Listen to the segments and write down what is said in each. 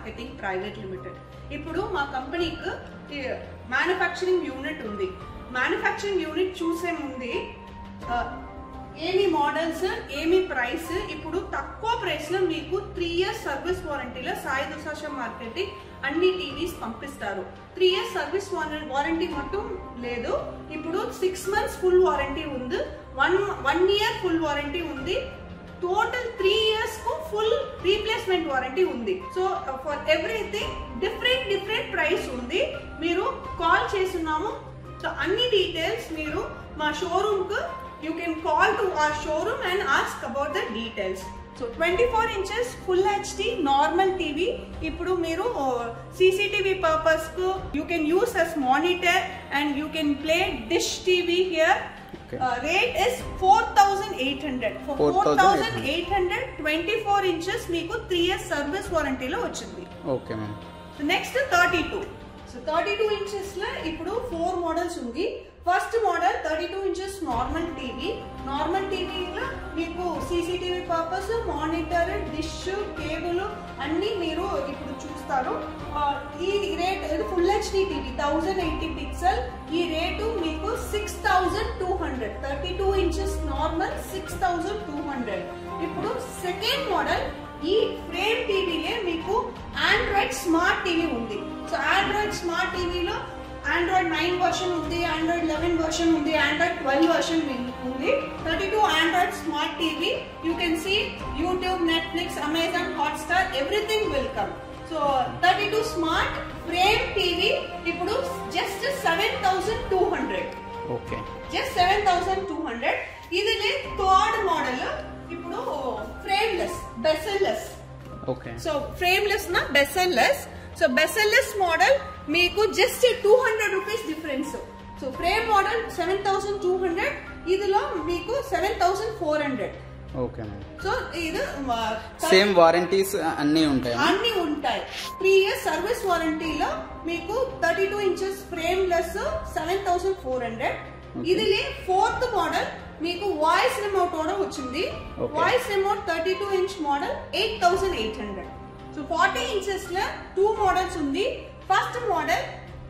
Marketing private limited. ఇప్పుడు మా కంపెనీకి మ్యానుఫ్యాక్చరింగ్ యూనిట్ ఉంది. మ్యానుఫ్యాక్చరింగ్ యూనిట్ చూసే ముందు ఏమి మోడల్స్ ఏమి ప్రైస్, ఇప్పుడు తక్కువ ప్రైస్ లో మీకు 3 years సర్వీస్ వారంటీలో సాయి దుసాష మార్కెటింగ్ అన్ని టీవీస్ పంపిస్తారు. 3 years సర్వీస్ వారంటీ మొత్తం లేదు, ఇప్పుడు 6 months ఫుల్ వారంటీ ఉంది, 1 year ఫుల్ వారంటీ ఉంది, టోటల్ 3 years కు ఫుల్ రీప్లేస్మెంట్ వారంటీ ఉంది. So for everything different price ఉంది. మీరు కాల్ చేస్తున్నాము. సో అన్ని డీటెయిల్స్ మీరు మా షోరూమ్ కు you can call to our showroom and ask about the details. So 24 inches full HD normal TV. Ippudu meeru CCTV purpose ku you can use as monitor and you can play dish TV here. Okay. Rate is 4,800. For 4,800 24 inches meeku 3 years service warranty lo vachindi. Okay ma'am. So next 32. So 32 inches la ippudu 4 models undi. First model 32 inches normal TV. Normal టీవీలో మీకు CCTV purpose, monitor, dish, cable అన్ని మీరు ఇప్పుడు చూస్తారు. ఈ rate ఇది full HD TV 1080 pixel. ఈ rate మీకు 6,200. 32 inches నార్మల్ 6,200. ఇప్పుడు సెకండ్ మోడల్ ఈ ఫ్రేమ్ టీవీలే మీకు ఆండ్రాయిడ్ స్మార్ట్ టీవీ ఉంది. సో ఆండ్రాయిడ్ స్మార్ట్ టీవీలో Android 9 version ఉంది, Android 11 version ఉంది, Android 12 version ఉంది. 32 Android smart TV. You can see YouTube, Netflix, Amazon, Hotstar, everything will come. So 32 smart frame TV ఇప్పుడు just 7,200. Okay. Just 7,200. ఇదిలే third model ఇప్పుడు frameless, bezel-less. Okay. So frameless na bezel-less. So bezelless model మీకు just 200 rupees difference. So frame model 7,200, ఇదిలో మీకు 7,400. Okay ma'am. So ఇది same warranties అన్ని ఉంటాయి. 3 years service వారంటీలో మీకు 32 inches ఫ్రేమ్లెస్ 7,400. ఇదిలే ఫోర్త్ మోడల్ మీకు వాయిస్ రిమోట్ కూడా వచ్చింది. Voice remote 32 inch model 8,800. So 40 inches లో 2 మోడల్స్ ఉంది. First model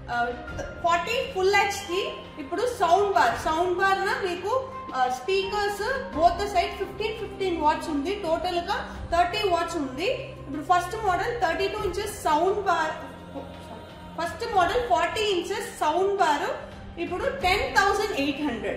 40 full HD. ఇప్పుడు సౌండ్ బార్ నా మీకు స్పీకర్స్ బోత్ సైడ్ 15 watts ఉంది. టోటల్ గా 30 watts ఉంది. ఇప్పుడు first model 32 inches sound bar. First model 40 inches sound bar ఇప్పుడు 10,800.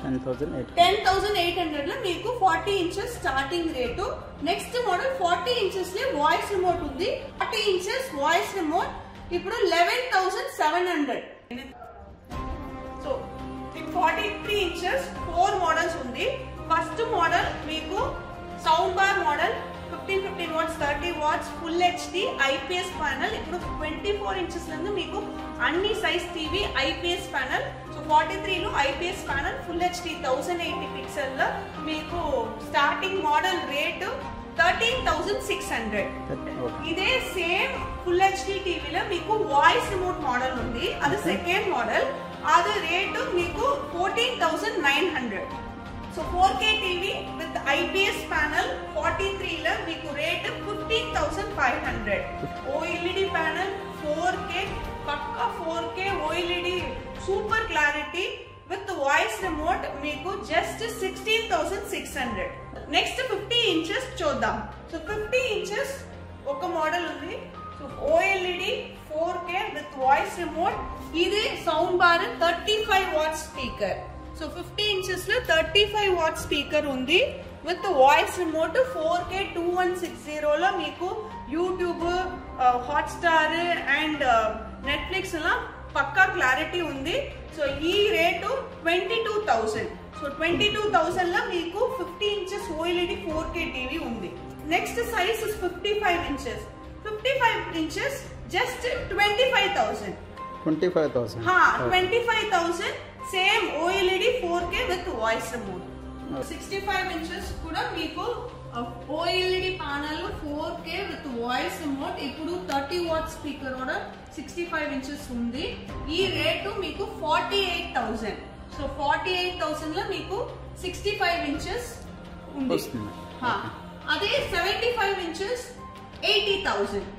10,800 లో మీకు 40 inches starting rate. Next model 40 inches లో వాయిస్ రిమోట్ ఉంది. 40 inches వాయిస్ రిమోట్ ఇప్పుడు 11,700. సో 43 inches 4 మోడల్స్ ఉంది. ఫస్ట్ మోడల్ మీకు sound bar model 15 watts 30 watts full HD IPS panel. ఇప్పుడు 24 inches లందు మీకు అన్ని size TV IPS panel. So 43 లో IPS panel full HD 1080 pixel లో మీకు స్టార్టింగ్ మోడల్ రేటు 13,600. ఇదే సేమ్ ఫుల్ హెచ్డి టీవీలో మీకు వాయిస్ రిమోట్ మోడల్ ఉంది, అది సెకండ్ మోడల్. అది రేటు మీకు 14,900. So 4K TV with IPS panel 43 లో మీకు రేట్ 15,500. ఓఎల్ఈడి ప్యానల్ 4K పక్కా 4K OLED super clarity with voice remote మీకు జస్ట్ 16,600. నెక్స్ట్ 50 inches చూద్దాం. సో 50 inches ఒక మోడల్ ఉంది. So OLED 4K with voice remote. ఇది sound bar 35 watts speaker. So 50 inches లో 35 watts speaker ఉంది with voice remote. 4K 2160 లో మీకు YouTube, Hotstar and Netflix లా పక్కా క్లారిటీ ఉంది. సో ఈ రేటు 22,000. సో 22,000 లో మీకు 50 inches ఓఎల్ఈడి 4K టీవీ ఉంది. Next size 55 inches. 55 inches just 25,000. 25,000 same OLED 4K with voice remote. 65 inches కూడా మీకు OLED panel 4K with voice remote. ఇప్పుడు 30 watts స్పీకర్ కూడా 65 inches ఉంది. ఈ రేటు మీకు 48,000. సో 48,000 లో మీకు 65 inches ఉంది. అదే 75 inches 80,000.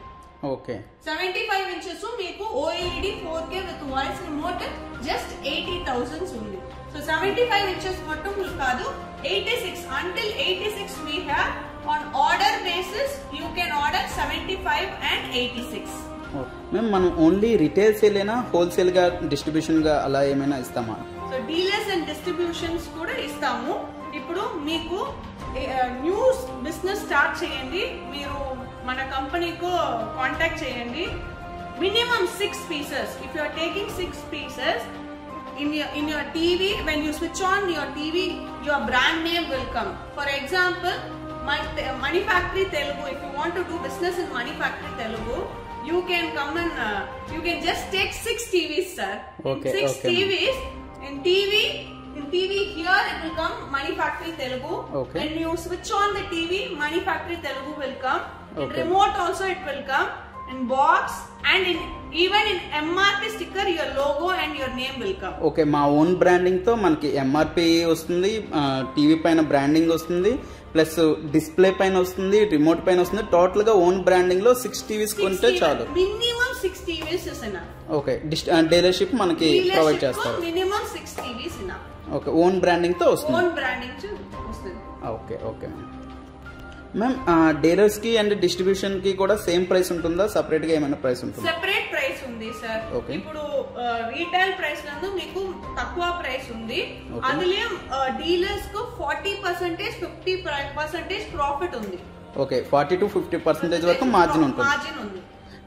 ఓకే 75 inches మీకు OLED 4K with voice remote just 80,000 ఉంది. సో 75 inches మొత్తం కాదు, 86 until 86 we have on order basis you can order 75 and 86. మేము మనం ఓన్లీ రిటైల్ సేలేనా హోల్సేల్ గా డిస్ట్రిబ్యూషన్ గా అలా ఏమైనా ఇస్తామా? సో డీలర్స్ అండ్ డిస్ట్రిబ్యూషన్స్ కూడా ఇస్తాము. ఇప్పుడు మీకు న్యూ బిజినెస్ స్టార్ట్ చేయండి, మీరు మన కంపెనీకు కాంటాక్ట్ చేయండి. Minimum 6 pieces. If you are taking 6 pieces in your TV, when you switch on your TV, your brand name will come. For example, Money Factory Telugu. If you want to do business in Money Factory Telugu, you can come and you can just take 6 TVs, sir. Okay, 6 okay. TVs in TV here it will come Money Factory Telugu. Okay. When you switch on the TV, Money Factory Telugu will come. In Okay. remote also it will come. In box and even in MRP sticker your logo and your name will come. Okay, మా own branding తో మనకి MRP వస్తుంది, TV పైన branding వస్తుంది, plus display పైన వస్తుంది, remote పైన వస్తుంది. టోటల్ గా ఓన్ బ్రాండింగ్ లో 6 TVs కొంటే చాలు. Minimum 6 TVs is enough. Okay, dealership మనకి ప్రొవైడ్ చేస్తారు. Minimum 6 TVs enough. Okay, own branding తో వస్తుంది. ఓన్ బ్రాండింగ్ వస్తుంది. ఓకే ఓకే మ్యామ్, డీలర్స్ కి అండ్ డిస్ట్రిబ్యూషన్ కి కూడా సేమ్ ప్రైస్ ఉంటుందా, సెపరేట్ గా ఏమైనా ప్రైస్ ఉంటుందా? సెపరేట్ ప్రైస్ ఉంది సార్. Okay. ఇప్పుడు రీటైల్ ప్రైస్ నందు మీకు తక్కువ ప్రైస్ ఉంది. Okay. అందులో డీలర్స్ కు 40% 50% ప్రాఫిట్ ఉంది. ఓకే, 40 to 50% వరకు మార్జిన్ ఉంటుంది.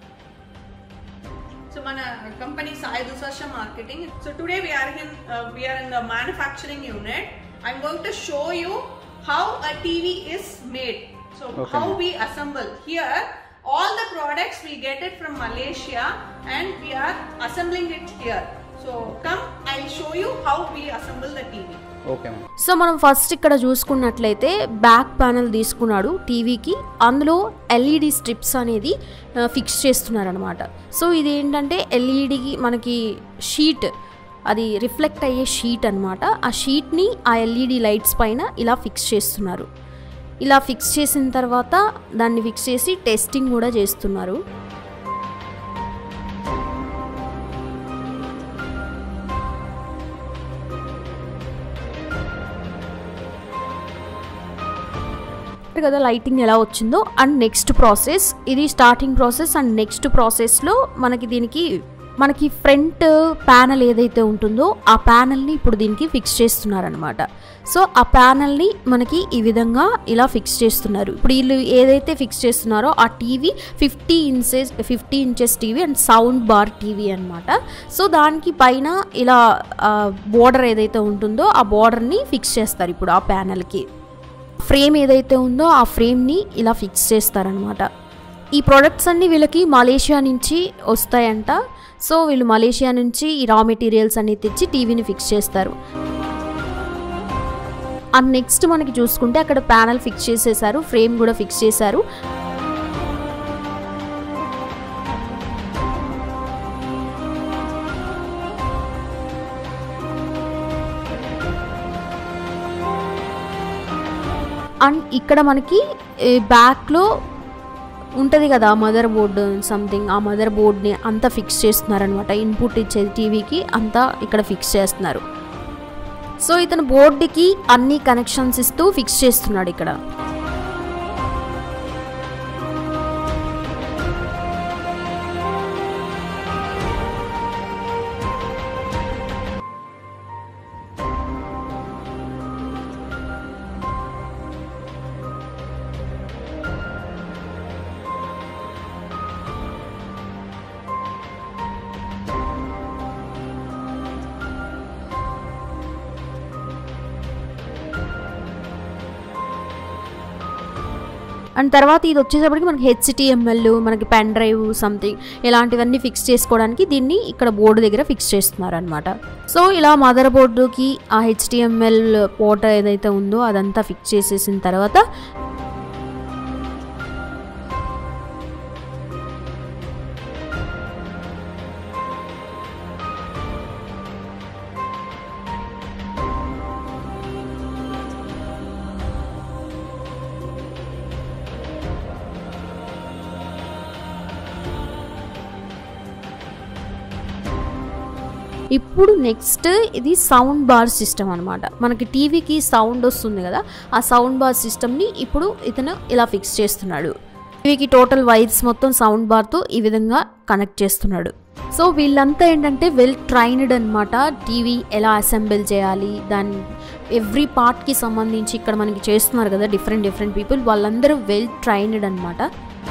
సో మన కంపెనీ సాయి దుసర్ష marketing. So today we are in the manufacturing unit. I'm going to show you how a TV is made. So Okay. how we assemble here. All the products we get it from Malaysia and we are assembling it here. So come, I'll show you how we assemble the TV. Okay ma'am. So మనం first ఇక్కడ చూసుకున్నట్లయితే back panel తీసుకున్నాడు టీవీకి, అందులో LED strips అనేది fix చేస్తున్నారు అనమాట. So ఇది ఏంటంటే ఎల్ఈడికి మనకి షీట్, అది రిఫ్లెక్ట్ అయ్యే షీట్ అనమాట. ఆ షీట్ని ఆ ఎల్ఈడి లైట్స్ పైన ఇలా ఫిక్స్ చేస్తున్నారు. ఇలా ఫిక్స్ చేసిన తర్వాత దాన్ని ఫిక్స్ చేసి టెస్టింగ్ కూడా చేస్తున్నారు. కదా లైటింగ్ ఎలా వచ్చిందో. అండ్ నెక్స్ట్ ప్రాసెస్ ఇది స్టార్టింగ్ ప్రాసెస్. అండ్ నెక్స్ట్ ప్రాసెస్లో మనకి ఫ్రంట్ ప్యానల్ ఏదైతే ఉంటుందో ఆ ప్యానల్ని ఇప్పుడు దీనికి ఫిక్స్ చేస్తున్నారనమాట. సో ఆ ప్యానల్ని మనకి ఈ విధంగా ఇలా ఫిక్స్ చేస్తున్నారు. ఇప్పుడు వీళ్ళు ఏదైతే ఫిక్స్ చేస్తున్నారో ఆ TV 50 inches TV and sound bar TV అనమాట. సో దానికి పైన ఇలా బోర్డర్ ఏదైతే ఉంటుందో ఆ బోర్డర్ని ఫిక్స్ చేస్తారు. ఇప్పుడు ఆ ప్యానల్కి ఫ్రేమ్ ఏదైతే ఉందో ఆ ఫ్రేమ్ని ఇలా ఫిక్స్ చేస్తారనమాట. ఈ ప్రోడక్ట్స్ అన్నీ వీళ్ళకి మలేషియా నుంచి వస్తాయంట. సో వీళ్ళు మలేషియా నుంచి ఈ రా మెటీరియల్స్ అన్ని తెచ్చి టీవీని ఫిక్స్ చేస్తారు. అండ్ నెక్స్ట్ మనకి చూసుకుంటే అక్కడ ప్యానల్ ఫిక్స్ చేసేసారు, ఫ్రేమ్ కూడా ఫిక్స్ చేశారు. అండ్ ఇక్కడ మనకి బ్యాక్లో ఉంటుంది కదా మదర్ బోర్డ్ సంథింగ్, ఆ మదర్ బోర్డ్ని అంతా ఫిక్స్ చేస్తున్నారనమాట. ఇన్పుట్ ఇచ్చేది టీవీకి అంతా ఇక్కడ ఫిక్స్ చేస్తున్నారు. సో ఇతను బోర్డుకి అన్ని కనెక్షన్స్ ఇస్తూ ఫిక్స్ చేస్తున్నాడు ఇక్కడ. అండ్ తర్వాత ఇది వచ్చేటప్పటికి మనకి HTML, మనకి పెన్ డ్రైవ్ సంథింగ్ ఇలాంటివన్నీ ఫిక్స్ చేసుకోవడానికి దీన్ని ఇక్కడ బోర్డు దగ్గర ఫిక్స్ చేస్తున్నారు అనమాట. సో ఇలా మదర్ బోర్డుకి ఆ HTML పోర్ట్ ఏదైతే ఉందో అదంతా ఫిక్స్ చేసేసిన తర్వాత ఇప్పుడు నెక్స్ట్ ఇది సౌండ్ బార్ సిస్టమ్ అనమాట. మనకి టీవీకి సౌండ్ వస్తుంది కదా, ఆ సౌండ్ బార్ సిస్టమ్ని ఇప్పుడు ఇతను ఇలా ఫిక్స్ చేస్తున్నాడు. టీవీకి టోటల్ వైర్స్ మొత్తం సౌండ్ బార్తో ఈ విధంగా కనెక్ట్ చేస్తున్నాడు. సో వీళ్ళంతా ఏంటంటే వెల్ ట్రైన్డ్ అనమాట. టీవీ ఎలా అసెంబుల్ చేయాలి, దాని ఎవ్రీ పార్ట్కి సంబంధించి ఇక్కడ మనకి చేస్తున్నారు కదా డిఫరెంట్ పీపుల్, వాళ్ళందరూ వెల్ ట్రైన్డ్ అనమాట.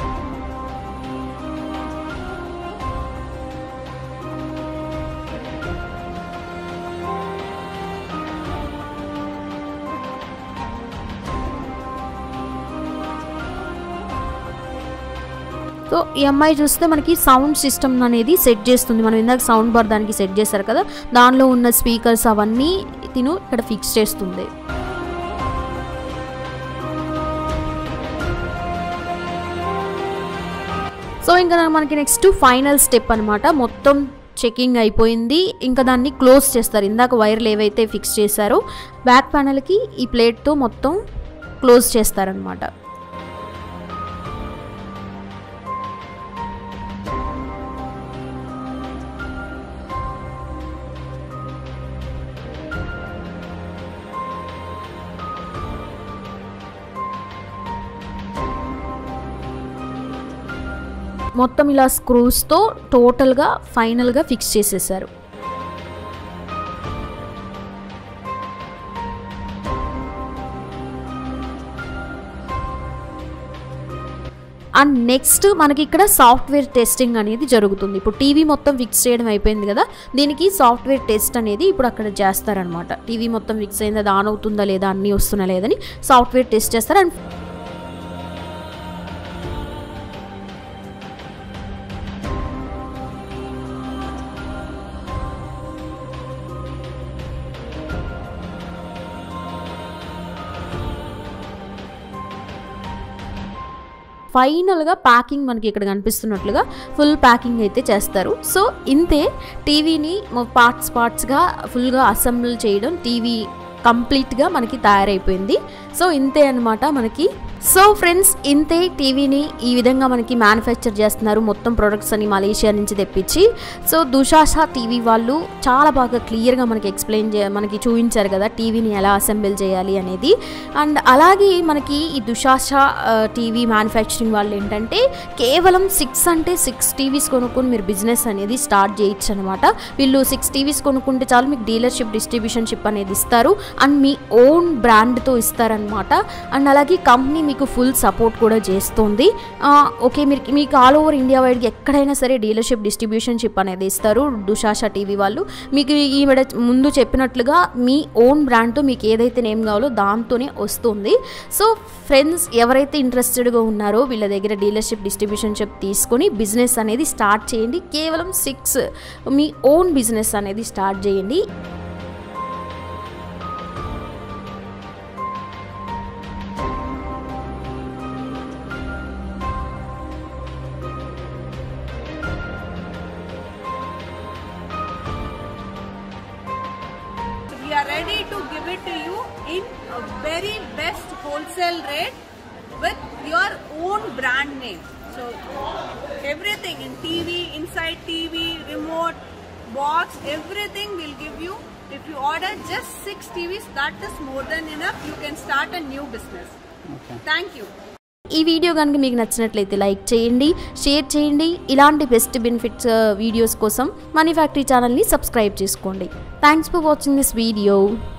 సో ఈ అమ్మాయి చూస్తే మనకి సౌండ్ సిస్టమ్ అనేది సెట్ చేస్తుంది. మనం ఇందాక సౌండ్ బార్ దానికి సెట్ చేశారు కదా, దానిలో ఉన్న స్పీకర్స్ అవన్నీ తిను ఇక్కడ ఫిక్స్ చేస్తుంది. సో ఇంకా మనకి నెక్స్ట్ ఫైనల్ స్టెప్ అనమాట. మొత్తం చెకింగ్ అయిపోయింది, ఇంకా దాన్ని క్లోజ్ చేస్తారు. ఇందాక వైర్లు ఏవైతే ఫిక్స్ చేశారో బ్యాక్ ప్యానల్కి ఈ ప్లేట్తో మొత్తం క్లోజ్ చేస్తారనమాట. మొత్తం ఇలా స్క్రూస్తో టోటల్గా ఫైనల్గా ఫిక్స్ చేసేసారు. అండ్ నెక్స్ట్ మనకి ఇక్కడ సాఫ్ట్వేర్ టెస్టింగ్ అనేది జరుగుతుంది. ఇప్పుడు టీవీ మొత్తం ఫిక్స్ చేయడం అయిపోయింది కదా, దీనికి సాఫ్ట్వేర్ టెస్ట్ అనేది ఇప్పుడు అక్కడ చేస్తారనమాట. టీవీ మొత్తం ఫిక్స్ అయింది, అది ఆన్ అవుతుందా లేదా, అన్నీ వస్తున్నా లేదని సాఫ్ట్వేర్ టెస్ట్ చేస్తారు. అండ్ ఫైనల్గా ప్యాకింగ్ మనకి ఇక్కడ కనిపిస్తున్నట్లుగా ఫుల్ ప్యాకింగ్ అయితే చేస్తారు. సో ఇంతే టీవీని పార్ట్స్గా ఫుల్గా అసెంబుల్ చేయడం, టీవీ కంప్లీట్గా మనకి తయారైపోయింది. సో ఇంతే అనమాట మనకి. సో ఫ్రెండ్స్, ఇంతే టీవీని ఈ విధంగా మనకి మ్యానుఫ్యాక్చర్ చేస్తున్నారు. మొత్తం ప్రొడక్ట్స్ అని మలేషియా నుంచి తెప్పించి. సో దుషాషా టీవీ వాళ్ళు చాలా బాగా క్లియర్గా మనకి మనకి చూపించారు కదా టీవీని ఎలా అసెంబుల్ చేయాలి అనేది. అండ్ అలాగే మనకి ఈ దుషాషా టీవీ మ్యానుఫ్యాక్చరింగ్ వాళ్ళు ఏంటంటే కేవలం 6 టీవీస్ కొనుక్కొని మీరు బిజినెస్ అనేది స్టార్ట్ చేయొచ్చు అనమాట. వీళ్ళు 6 టీవీస్ కొనుక్కుంటే చాలు, మీకు డీలర్షిప్ డిస్ట్రిబ్యూషన్షిప్ అనేది ఇస్తారు. అండ్ మీ ఓన్ బ్రాండ్తో ఇస్తారనమాట. అండ్ అలాగే కంపెనీ మీకు ఫుల్ సపోర్ట్ కూడా చేస్తుంది. ఓకే, మీకు ఆల్ ఓవర్ ఇండియా వైడ్కి ఎక్కడైనా సరే డీలర్షిప్ డిస్ట్రిబ్యూషన్షిప్ అనేది ఇస్తారు దుషాషా టీవీ వాళ్ళు. మీకు ఈ ముందు చెప్పినట్లుగా మీ ఓన్ బ్రాండ్తో మీకు ఏదైతే నేమ్ కావాలో దాంతోనే వస్తుంది. సో ఫ్రెండ్స్, ఎవరైతే ఇంట్రెస్టెడ్గా ఉన్నారో వీళ్ళ దగ్గర డీలర్షిప్ డిస్ట్రిబ్యూషన్షిప్ తీసుకొని బిజినెస్ అనేది స్టార్ట్ చేయండి. కేవలం 6 మీ ఓన్ బిజినెస్ అనేది స్టార్ట్ చేయండి. We are ready to give it to you in a very best wholesale rate with your own brand name. So everything in TV, inside TV, remote, box, everything we'll give you. If you order just 6 TVs, that is more than enough. You can start a new business. Okay. Thank you. ఈ video కనుక మీకు నచ్చినట్లయితే like చేయండి, share చేయండి. ఇలాంటి best benefits videos కోసం money factory ఛానల్ని subscribe చేసుకోండి. Thanks for watching this video.